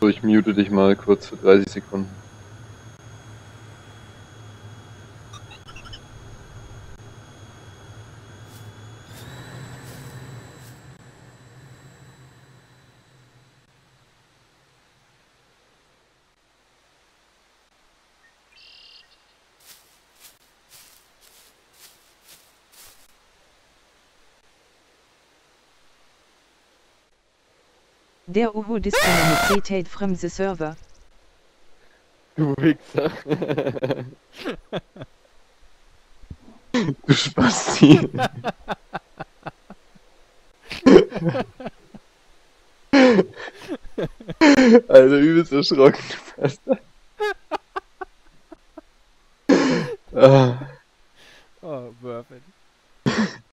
So, ich mute dich mal kurz für 30 Sekunden. Der Uhu disconnected from the server. Du Wichser. Du Spasti. Alter, übelst erschrocken.